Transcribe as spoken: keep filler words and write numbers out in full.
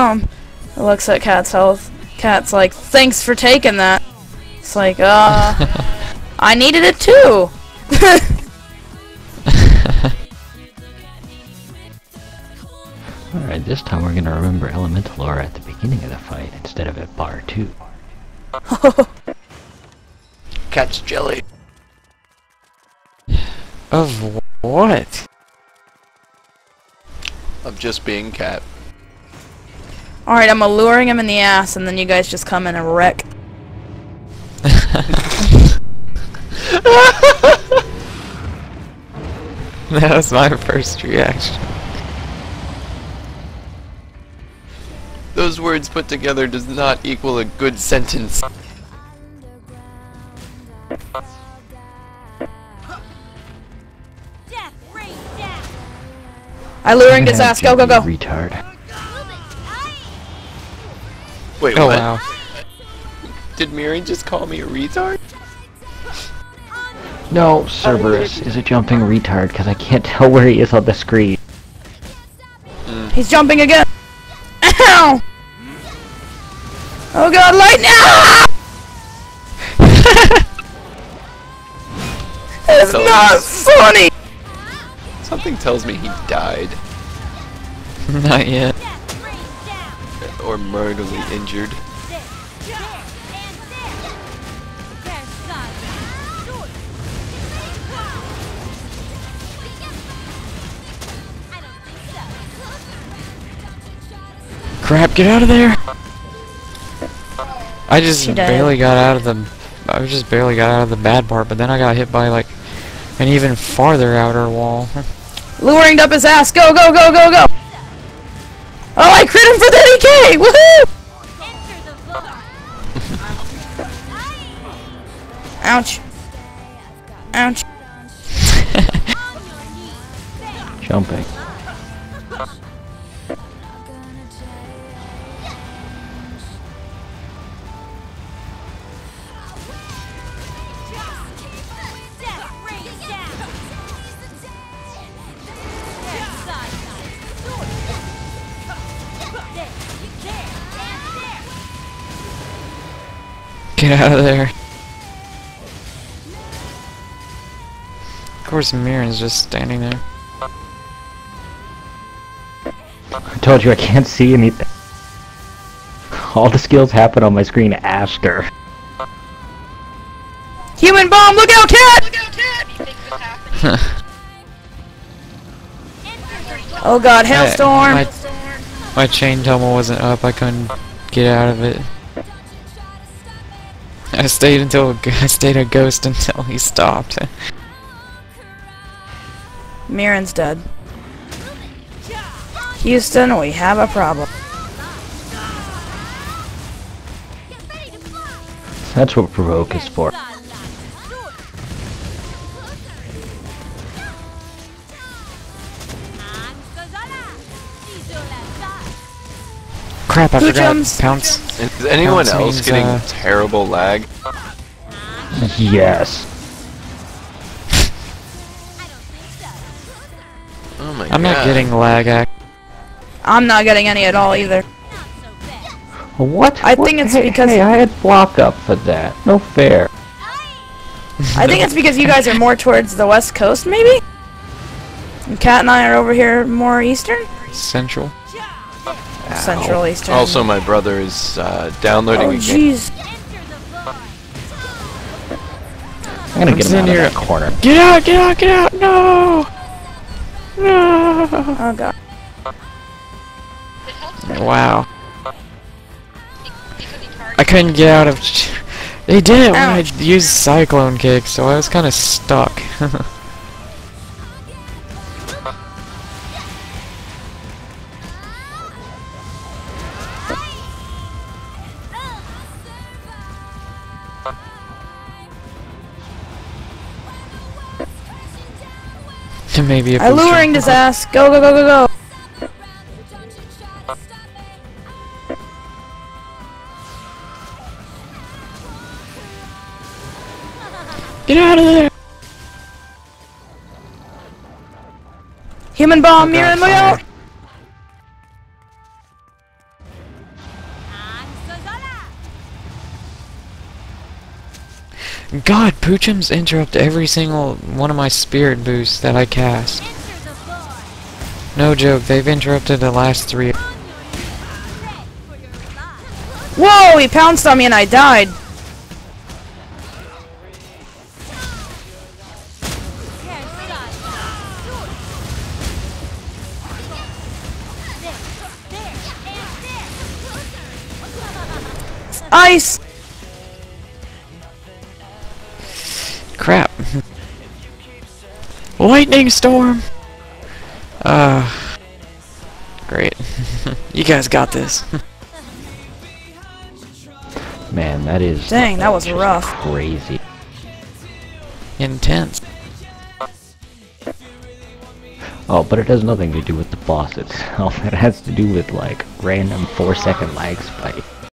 bomb. It looks at Cat's health. Cat's like, thanks for taking that. It's like, uh, I needed it too. Alright, this time we're gonna remember elemental aura at the beginning of the fight instead of at bar two. Cat's jelly. Of what? Of just being cat. Alright, I'm alluring him in the ass, and then you guys just come in and wreck. That was my first reaction. Those words put together does not equal a good sentence. I luring his ass. Go, go, go. Retard. Wait, Oh what? wow. Did Miri just call me a retard? No, Cerberus is a jumping retard because I can't tell where he is on the screen. Mm. He's jumping again. Ow! Oh god, lightning! Ah! It's So- not funny! Something tells me he died. Not yet. Or mortally injured. Crap, get out of there! I just She died. barely got out of the... I just barely got out of the bad part, but then I got hit by like an even farther outer wall. Luring up his ass. Go, go, go, go, go! Oh, I crit him for thirty K! Woohoo! Ouch. Ouch. Jumping. Get out of there. Of course, Miran's just standing there. I told you I can't see anything. All the skills happen on my screen after. Human bomb! Look out, cat! Oh god, hailstorm! My, my chain tunnel wasn't up. I couldn't get out of it. I stayed until I stayed a ghost until he stopped. Miran's dead. Houston, we have a problem. That's what provoke is for. Crap! I Who forgot. jumps? Pounce. Is anyone Pounce else means, getting uh, terrible lag? Yes. Oh my god. I'm not getting lag. Act. I'm not getting any at all either. What? I What? think it's Hey, because- hey, I had block up for that. No fair. I think it's because you guys are more towards the west coast, maybe? And Kat and I are over here more eastern? Central. Central eastern. Also, my brother is uh, downloading Oh a game. jeez. I'm gonna get I'm him out of in that here. corner. Get out! Get out! Get out! No! No! Oh god. Wow. I couldn't get out of. They did it when I Ouch. used Cyclone Kick, so I was kind of stuck. Maybe if I luring his ass. Go, go, go, go, go. Get out of there! Human bomb, Oh, Miran, God, look out! God, Poochums interrupt every single one of my spirit boosts that I cast. No joke, they've interrupted the last three. Whoa, he pounced on me and I died. Ice! Crap. Lightning storm! Uh, great. You guys got this. Man, that is... Dang, that was just rough. Crazy. Intense. Oh, but it has nothing to do with the boss itself. It has to do with, like, random four second lag spike.